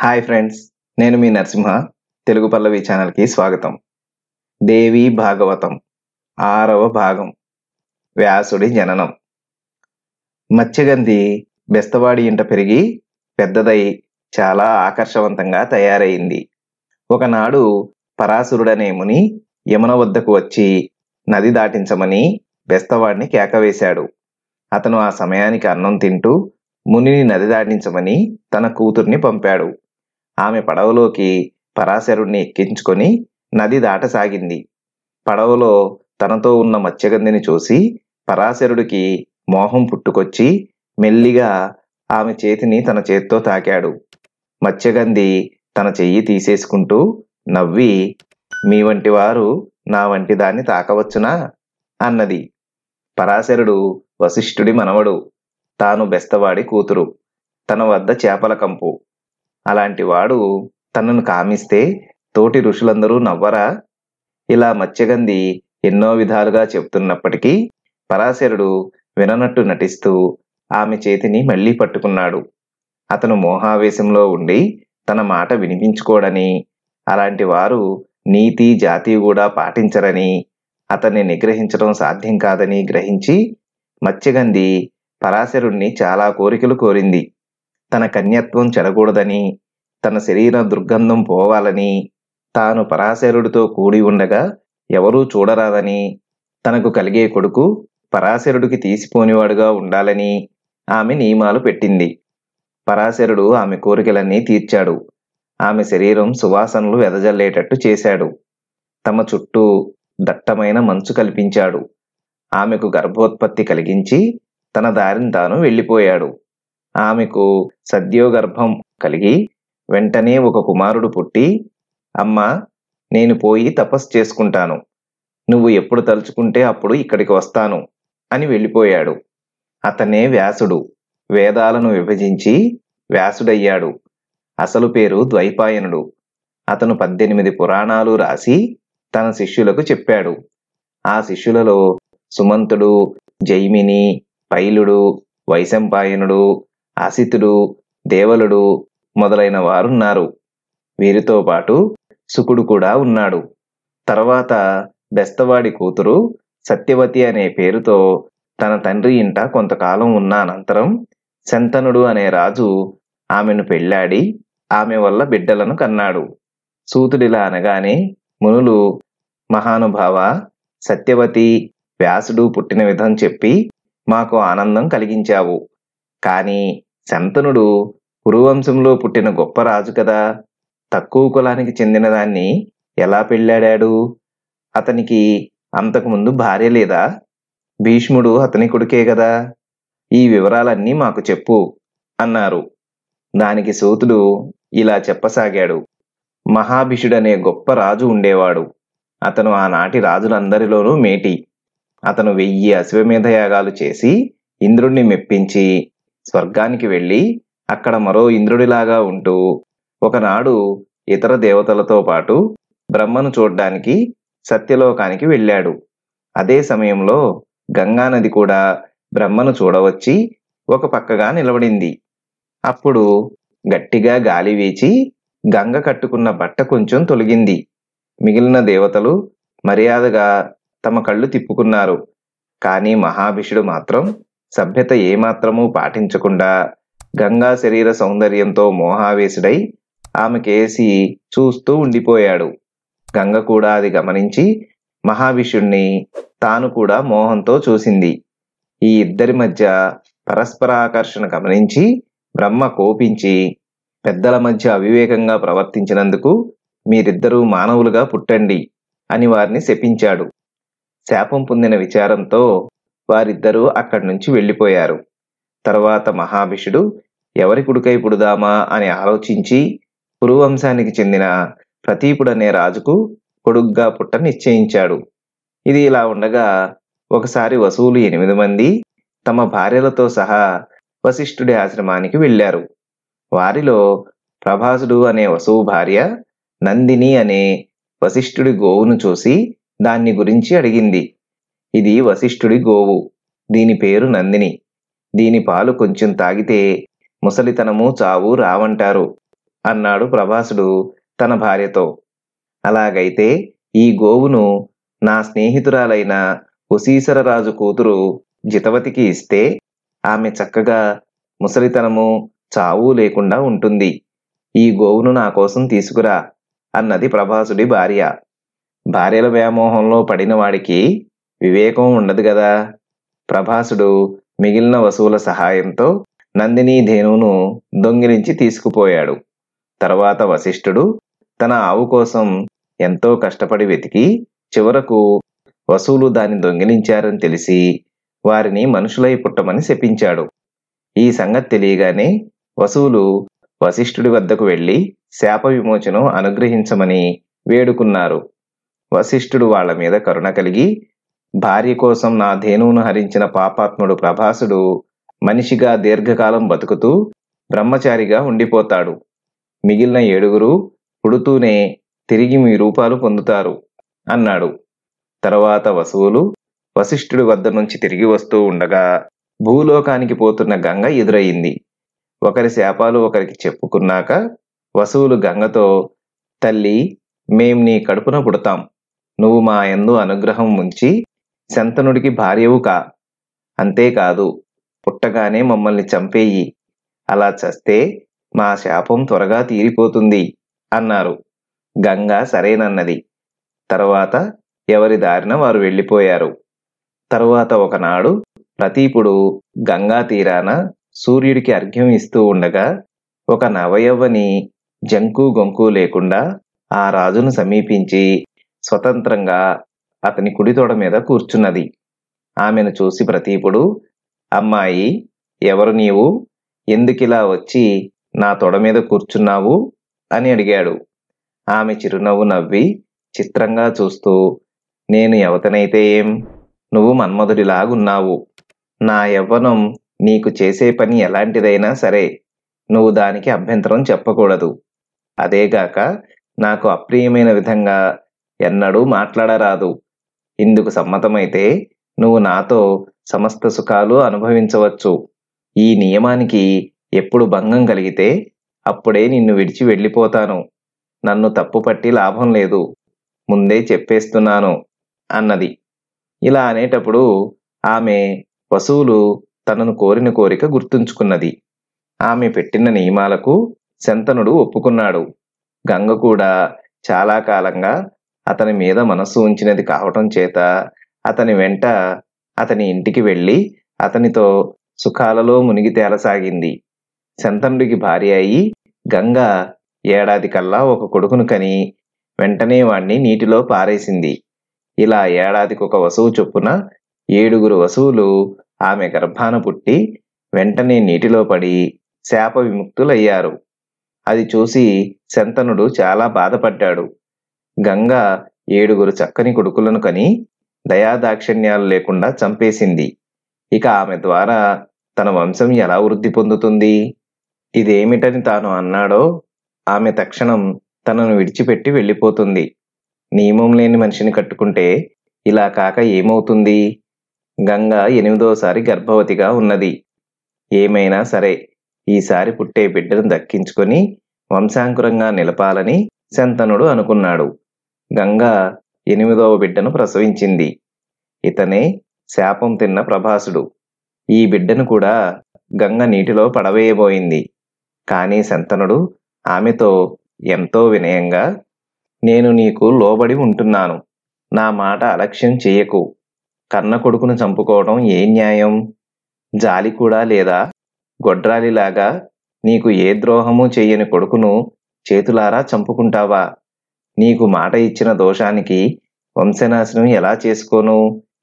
Hi friends, నేను మీ నరసింహ. తెలుగు పల్లవి ఛానల్కి స్వాగతం. దేవి భాగవతం 6వ భాగం, వ్యాసుడి జననం. మత్స్యగంధి బెస్తవాడి ఇంట పెరిగి పెద్దదై చాలా ఆకర్షవంతంగా తయారైంది. ఒకనాడు పరాశరుడనే ముని యమున వద్దకు వచ్చి నది దాటించమని బెస్తవాడిని కేకవేశాడు. అతను ఆ సమయానికి అన్నం తింటూ మునిని నది దాటించమని తన కూతుర్ని పంపాడు. ఆమె పడవలోకి పరాశరుణ్ణి ఎక్కించుకొని నది దాటసాగింది. పడవలో తనతో ఉన్న మత్స్యగంధిని చూసి పరాశరుడికి మోహం పుట్టుకొచ్చి మెల్లిగా ఆమె చేతిని తన చేత్తో తాకాడు. మత్స్యగంధి తన చెయ్యి తీసేసుకుంటూ నవ్వి, మీ వంటి వారు నా వంటి దాన్ని తాకవచ్చునా అన్నది. పరాశరుడు వశిష్ఠుడి మనవడు. తాను బెస్తవాడి కూతురు. తన వద్ద చేపల కంపు. అలాంటి వాడు తనను కామిస్తే తోటి ఋషులందరూ నవ్వరా? ఇలా మత్స్యగంధి ఎన్నో విధాలుగా చెప్తున్నప్పటికీ పరాశరుడు విననట్టు నటిస్తూ ఆమె చేతిని మళ్లీ పట్టుకున్నాడు. అతను మోహావేశంలో ఉండి తన మాట వినిపించుకోడని, అలాంటి వారు నీతి జాతి కూడా పాటించరని, అతన్ని నిగ్రహించడం సాధ్యం కాదని గ్రహించి మత్స్యగంధి పరాశరుణ్ణి చాలా కోరికలు కోరింది. తన కన్యత్వం చెడకూడదని, తన శరీర దుర్గంధం పోవాలని, తాను పరాశరుడితో కూడి ఉండగా ఎవరూ చూడరాదని, తనకు కలిగే కొడుకు పరాశరుడికి తీసిపోనివాడుగా ఉండాలని ఆమె నియమాలు పెట్టింది. పరాశరుడు ఆమె కోరికలన్నీ తీర్చాడు. ఆమె శరీరం సువాసనలు వెదజల్లేటట్టు చేశాడు. తమ చుట్టూ దట్టమైన మంచు కల్పించాడు. ఆమెకు గర్భోత్పత్తి కలిగించి తన దారిని తాను వెళ్ళిపోయాడు. ఆమెకు సద్యోగర్భం కలిగి వెంటనే ఒక కుమారుడు పుట్టి, అమ్మా, నేను పోయి తపస్సు చేసుకుంటాను, నువ్వు ఎప్పుడు తలుచుకుంటే అప్పుడు ఇక్కడికి వస్తాను అని వెళ్ళిపోయాడు. అతనే వ్యాసుడు. వేదాలను విభజించి వ్యాసుడయ్యాడు. అసలు పేరు ద్వైపాయనుడు. అతను 18 పురాణాలు రాసి తన శిష్యులకు చెప్పాడు. ఆ శిష్యులలో సుమంతుడు, జైమిని, పైలుడు, వైశంపాయనుడు, అసితుడు, దేవలుడు మొదలైన వారున్నారు. వీరితో పాటు శుకుడు కూడా ఉన్నాడు. తర్వాత బెస్తవాడి కూతురు సత్యవతి అనే పేరుతో తన తండ్రి ఇంట కొంతకాలం ఉన్న అనంతరం శంతనుడు అనే రాజు ఆమెను పెళ్లాడి ఆమె వల్ల బిడ్డలను కన్నాడు. సూతుడిలా అనగానే మునులు, మహానుభావ, సత్యవతి, వ్యాసుడు పుట్టిన విధం చెప్పి మాకు ఆనందం కలిగించావు. కాని శంతనుడు కురువంశంలో పుట్టిన గొప్ప రాజు కదా, తక్కువ కులానికి చెందిన దాన్ని ఎలా పెళ్ళాడాడు? అతనికి అంతకుముందు భార్య లేదా? భీష్ముడు అతని కొడుకే కదా. ఈ వివరాలన్నీ మాకు చెప్పు అన్నారు. దానికి సూతుడు ఇలా చెప్పసాగాడు. మహాభిషుడనే గొప్ప రాజు ఉండేవాడు. అతను ఆనాటి రాజులందరిలోనూ మేటి. అతను 1000 అశ్వమేధ యాగాలు చేసి ఇంద్రుణ్ణి మెప్పించి స్వర్గానికి వెళ్ళి అక్కడ మరో ఇంద్రుడిలాగా ఉంటూ ఒకనాడు ఇతర దేవతలతో పాటు బ్రహ్మను చూడ్డానికి సత్యలోకానికి వెళ్ళాడు. అదే సమయంలో గంగానది కూడా బ్రహ్మను చూడవచ్చి ఒక పక్కగా నిలబడింది. అప్పుడు గట్టిగా గాలి వీచి గంగ కట్టుకున్న బట్ట కొంచెం తొలగింది. మిగిలిన దేవతలు మర్యాదగా తమ కళ్ళు తిప్పుకున్నారు. కానీ మహాభిషుడు మాత్రం సభ్యత ఏమాత్రమూ పాటించకుండా గంగా శరీర సౌందర్యంతో మోహావేశుడై ఆమెకేసి చూస్తూ ఉండిపోయాడు. గంగ కూడా అది గమనించి మహాభిషుణ్ణి తాను కూడా మోహంతో చూసింది. ఈ ఇద్దరి మధ్య పరస్పర ఆకర్షణ గమనించి బ్రహ్మ కోపించి, పెద్దల మధ్య అవివేకంగా ప్రవర్తించినందుకు మీరిద్దరూ మానవులుగా పుట్టండి అని వారిని శపించాడు. శాపం పొందిన విచారంతో వారిద్దరూ అక్కడి నుంచి వెళ్ళిపోయారు. తర్వాత మహాభిషుడు ఎవరి కొడుకై పుడుదామా అని ఆలోచించి కురువంశానికి చెందిన ప్రతీపుడనే రాజుకు కొడుగ్గా పుట్ట నిశ్చయించాడు. ఇది ఇలా ఉండగా ఒకసారి వసువులు 8 మంది తమ భార్యలతో సహా వశిష్ఠుడి ఆశ్రమానికి వెళ్ళారు. వారిలో ప్రభాసుడు అనే వసువు భార్య నందిని అనే వశిష్ఠుడి గోవును చూసి దాన్ని గురించి అడిగింది. ఇది వశిష్ఠుడి గోవు. దీని పేరు నందిని. దీని పాలు కొంచెం తాగితే ముసలితనము చావు రావంటారు. అన్నాడు ప్రభాసుడు తన భార్యతో. అలాగైతే ఈ గోవును నా స్నేహితురాలైన వశీసరరాజు కూతురు జితవతికి ఇస్తే ఆమె చక్కగా ముసలితనము చావు లేకుండా ఉంటుంది. ఈ గోవును నా కోసం తీసుకురా అన్నది ప్రభాసుడి భార్య. భార్యల వ్యామోహంలో పడిన వాడికి వివేకం ఉండదు గదా. ప్రభాసుడు మిగిలిన వసువుల సహాయంతో నందినీ ధేనువును దొంగిలించి తీసుకుపోయాడు. తర్వాత వశిష్ఠుడు తన ఆవు కోసం ఎంతో కష్టపడి వెతికి చివరకు వసువులు దాన్ని దొంగిలించారని తెలిసి వారిని మనుషులై పుట్టమని శపించాడు. ఈ సంగతి తెలియగానే వసువులు వశిష్ఠుడి వద్దకు వెళ్లి శాప విమోచనం అనుగ్రహించమని వేడుకున్నారు. వశిష్ఠుడు వాళ్ల మీద కరుణ కలిగి, భార్య కోసం నా ధేనువును హరించిన పాపాత్ముడు ప్రభాసుడు మనిషిగా దీర్ఘకాలం బతుకుతూ బ్రహ్మచారిగా ఉండిపోతాడు. మిగిలిన 7 పుడుతూనే తిరిగి మీ రూపాలు పొందుతారు అన్నాడు. తరువాత వసువులు వశిష్ఠుడి వద్ద నుంచి తిరిగి వస్తూ ఉండగా భూలోకానికి పోతున్న గంగ ఎదురయింది. ఒకరి శాపాలు ఒకరికి చెప్పుకున్నాక వసువులు గంగతో, తల్లి, మేం నీ కడుపున పుడతాం. నువ్వు మా యందు అనుగ్రహం ఉంచి శంతనుడికి భార్యవు కా. అంతేకాదు, పుట్టగానే మమ్మల్ని చంపేయి. అలా చస్తే మా శాపం త్వరగా తీరిపోతుంది అన్నారు. గంగ సరేనన్నది. తరువాత ఎవరి దారిన వారు వెళ్ళిపోయారు. తరువాత ఒకనాడు ప్రతీపుడు గంగా తీరాన సూర్యుడికి అర్ఘ్యం ఇస్తూ ఉండగా ఒక నవయవ్వని జంకు గొంకు లేకుండా ఆ రాజును సమీపించి స్వతంత్రంగా అతని కుడితోడ మీద కూర్చున్నది. ఆమెను చూసి ప్రతీపుడు, అమ్మాయి, ఎవరు నీవు? ఎందుకిలా వచ్చి నా తొడ మీద కూర్చున్నావు అని అడిగాడు. ఆమె చిరునవ్వు నవ్వి చిత్రంగా చూస్తూ, నేను యవతనైతే ఏం, నువ్వు మన్మధుడిలాగున్నావు. నా యవ్వనం నీకు చేసే పని ఎలాంటిదైనా సరే నువ్వు దానికి అభ్యంతరం చెప్పకూడదు. అదేగాక నాకు అప్రియమైన విధంగా ఎన్నడూ మాట్లాడరాదు. ఇందుకు సమ్మతమైతే నువ్వు నాతో సమస్త సుఖాలు అనుభవించవచ్చు. ఈ నియమానికి ఎప్పుడు భంగం కలిగితే అప్పుడే నిన్ను విడిచి వెళ్ళిపోతాను. నన్ను తప్పుపట్టి లాభం లేదు, ముందే చెప్పేస్తున్నాను అన్నది. ఇలా అనేటప్పుడు ఆమె వసువులు తనను కోరిన కోరిక గుర్తుంచుకున్నది. ఆమె పెట్టిన నియమాలకు శంతనుడు ఒప్పుకున్నాడు. గంగ కూడా చాలా కాలంగా అతని మీద మనస్సు ఉంచినది కావటం చేత అతని వెంట అతని ఇంటికి వెళ్ళి అతనితో సుఖాలలో మునిగి తేలసాగింది. శంతనుడికి భార్య అయి గంగ ఏడాది కల్లా ఒక కొడుకును కని వెంటనే వాణ్ణి నీటిలో పారేసింది. ఇలా ఏడాదికొక వసువు చొప్పున 7 వసువులు ఆమె గర్భాన పుట్టి వెంటనే నీటిలో పడి శాప విముక్తులయ్యారు. అది చూసి శంతనుడు చాలా బాధపడ్డాడు. గంగ 7 చక్కని కొడుకులను కని దయాదాక్షిణ్యాలు లేకుండా చంపేసింది. ఇక ఆమె ద్వారా తన వంశం ఎలా వృద్ధి పొందుతుంది? ఇదేమిటని తాను అన్నాడో ఆమె తక్షణం తనను విడిచిపెట్టి వెళ్ళిపోతుంది. నియమం లేని మనిషిని కట్టుకుంటే ఇలా కాక ఏమవుతుంది? గంగ 8వసారి గర్భవతిగా ఉన్నది. ఏమైనా సరే ఈసారి పుట్టే బిడ్డను దక్కించుకొని వంశాంకురంగా నిలపాలని శంతనుడు అనుకున్నాడు. గంగ 8వ బిడ్డను ప్రసవించింది. ఇతనే శాపం తిన్న ప్రభాసుడు. ఈ బిడ్డను కూడా గంగ నీటిలో పడవేయబోయింది. కానీ శంతనుడు ఆమెతో ఎంతో వినయంగా, నేను నీకు లోబడి ఉంటున్నాను, నా మాట అలక్ష్యం చెయ్యకు. కన్న కొడుకును చంపుకోవడం ఏ న్యాయం? జాలి కూడా లేదా? గొడ్రాలిలాగా నీకు ఏ ద్రోహము చెయ్యని కొడుకును చేతులారా చంపుకుంటావా? నీకు మాట ఇచ్చిన దోషానికి వంశనాశనం ఎలా చేసుకోను?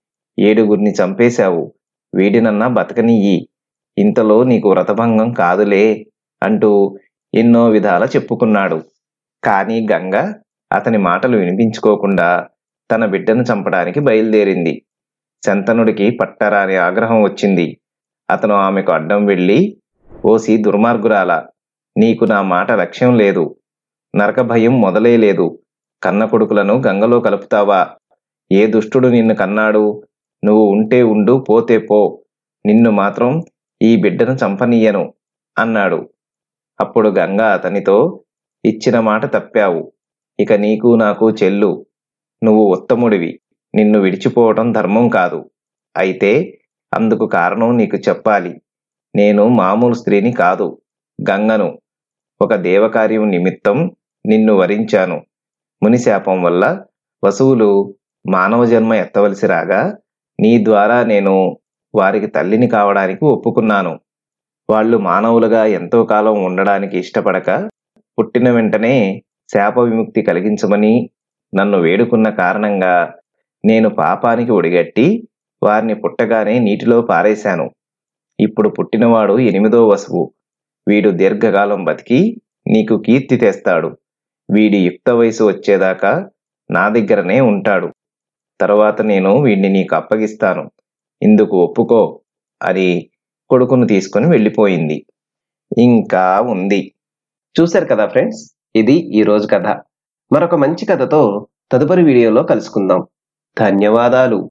7 చంపేశావు, వీడినన్నా బతకనియ్యి, ఇంతలో నీకు వ్రతభంగం కాదులే అంటూ ఎన్నో విధాల చెప్పుకున్నాడు. కానీ గంగ అతని మాటలు వినిపించుకోకుండా తన బిడ్డను చంపడానికి బయలుదేరింది. శంతనుడికి పట్టరాని ఆగ్రహం వచ్చింది. అతను ఆమెకు అడ్డం వెళ్ళి, ఓసి దుర్మార్గురాల, నీకు నా మాట లక్ష్యం లేదు, నరక భయం మొదలే లేదు. కన్న కొడుకులను గంగలో కలుపుతావా? ఏ దుష్టుడు నిన్ను కన్నాడు? నువ్వు ఉంటే ఉండు, పోతే పో, నిన్ను మాత్రం ఈ బిడ్డను చంపనీయను అన్నాడు. అప్పుడు గంగ అతనితో, ఇచ్చిన మాట తప్పావు. ఇక నీకు నాకు చెల్లు. నువ్వు ఉత్తముడివి. నిన్ను విడిచిపోవటం ధర్మం కాదు. అయితే అందుకు కారణం నీకు చెప్పాలి. నేను మామూలు స్త్రీని కాదు, గంగను. ఒక దేవకార్యం నిమిత్తం నిన్ను వరించాను. మునిశాపం వల్ల వసువులు మానవ జన్మ ఎత్తవలసి రాగా నీ ద్వారా నేను వారికి తల్లిని కావడానికి ఒప్పుకున్నాను. వాళ్ళు మానవులుగా ఎంతో కాలం ఉండడానికి ఇష్టపడక పుట్టిన వెంటనే శాప విముక్తి కలిగించమని నన్ను వేడుకున్న కారణంగా నేను పాపానికి ఒడిగట్టి వారిని పుట్టగానే నీటిలో పారేశాను. ఇప్పుడు పుట్టినవాడు 8వ వసువు. వీడు దీర్ఘకాలం బతికి నీకు కీర్తి తెస్తాడు. వీడి యుక్త వయసు వచ్చేదాకా నా దగ్గరనే ఉంటాడు. తరువాత నేను వీడిని నీకు అప్పగిస్తాను. ఇందుకు ఒప్పుకో అని కొడుకును తీసుకుని వెళ్ళిపోయింది. ఇంకా ఉంది. చూశారు కదా ఫ్రెండ్స్, ఇది ఈరోజు కథ. మరొక మంచి కథతో తదుపరి వీడియోలో కలుసుకుందాం. ధన్యవాదాలు.